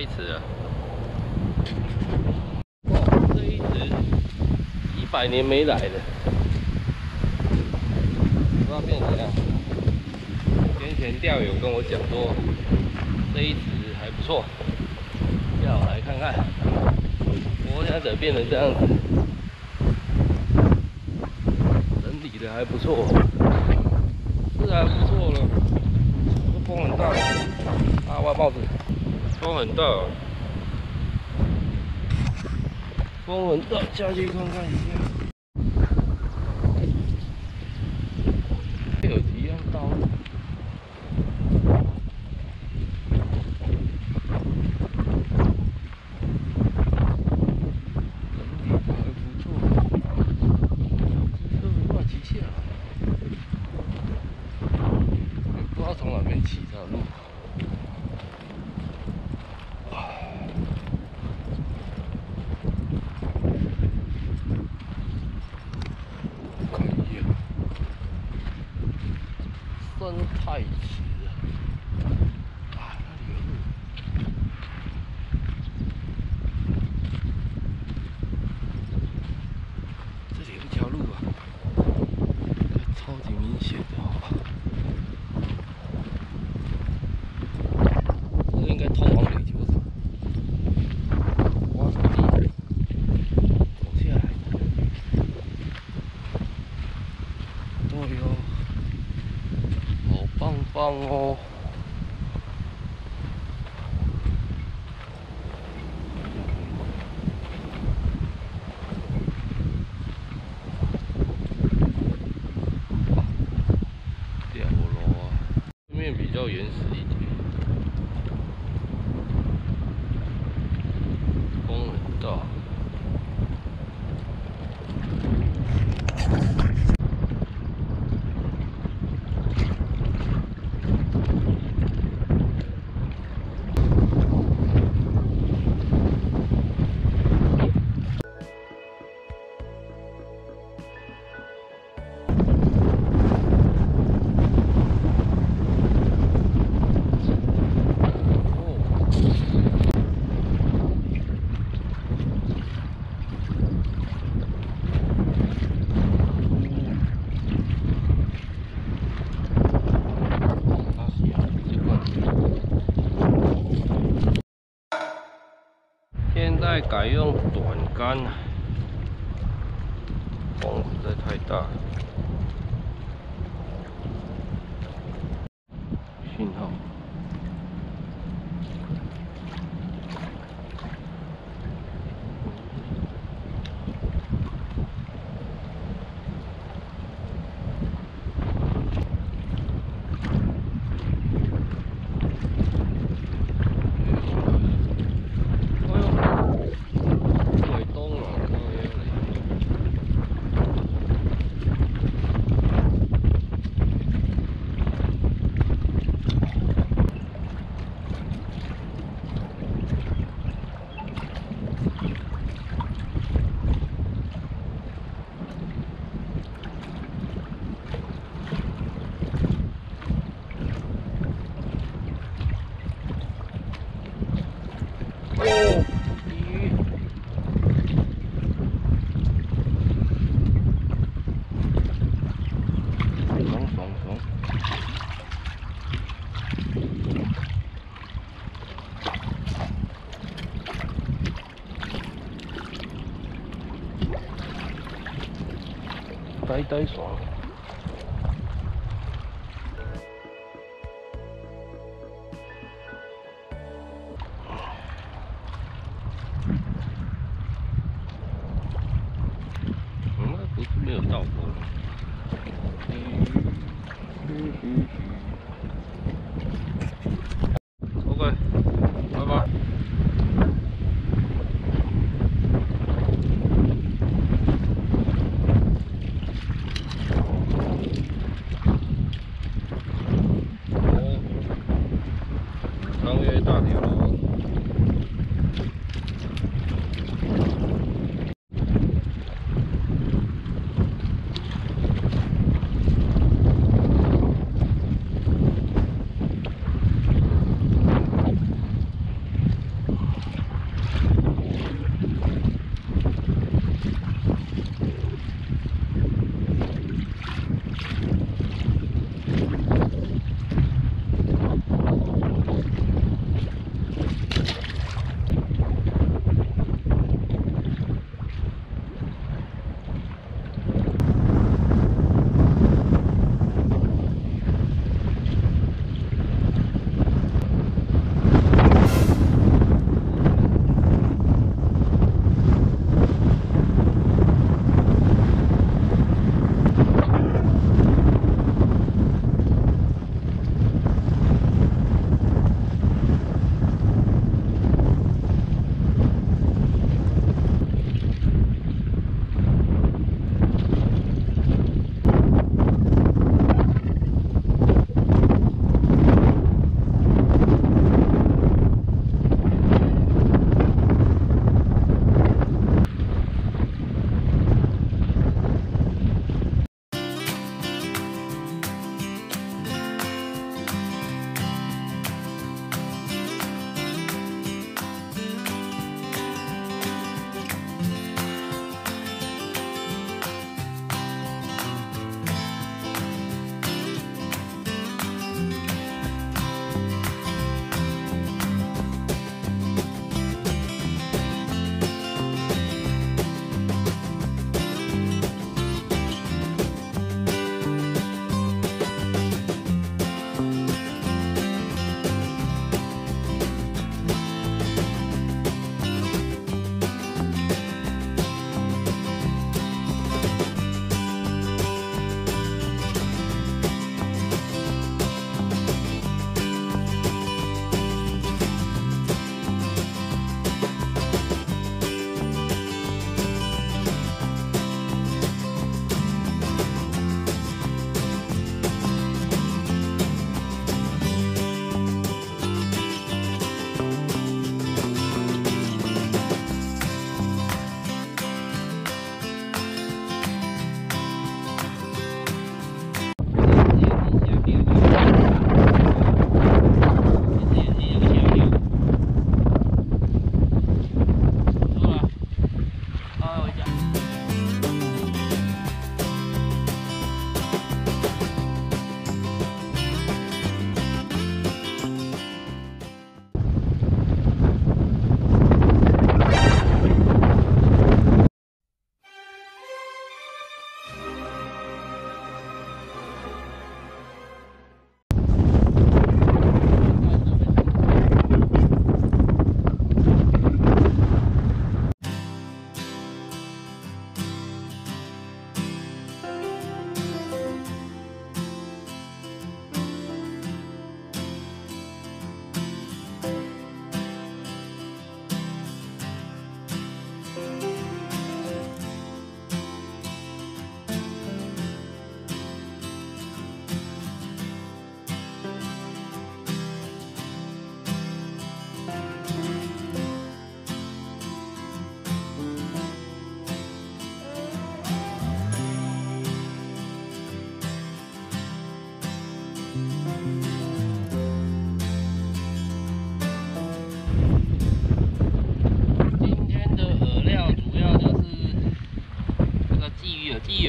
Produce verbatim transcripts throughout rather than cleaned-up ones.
一池了。哇，这一池一百年没来了，不知道变怎样。先前钓友跟我讲说，这一池还不错，要来看看。我现在怎么变成这样子？整理的还不错，是还不错了。风很大，啊，我帽子，风很大，风很大，下去看看一下。有一样高。从哪边起这条路？看一眼，生态池啊，那里有路。这里有一条路啊，超级明显的哦。应该通往垒球场。哇，走下来。对哦，好棒棒哦！掉落啊，这面比较原始一点。风很大。现在改用短竿，风实在太大，信号。哦，鱼，爽爽爽！呆呆爽。不是没有到过。OK， 拜拜。哦，长月大条路。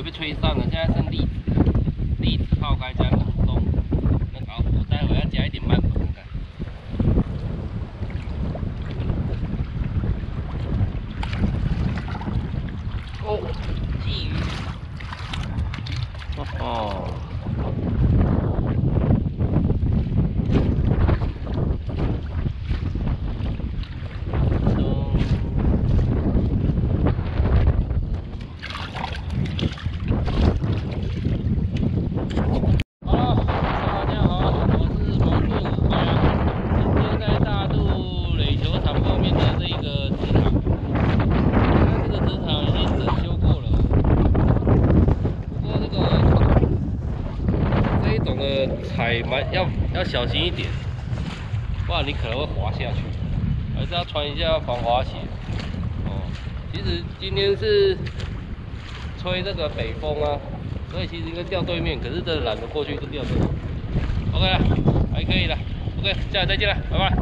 也被吹散了，现在剩栗子，栗子泡开加冷冻。那好，我待会要加一点慢粉看看。哦，鲫鱼，哦哦。 踩蛮要要小心一点，不然你可能会滑下去，还是要穿一下防滑鞋。哦，其实今天是吹这个北风啊，所以其实应该钓对面，可是真的懒得过去就钓这里。OK 了，还可以了。OK， 下次再见了，拜拜。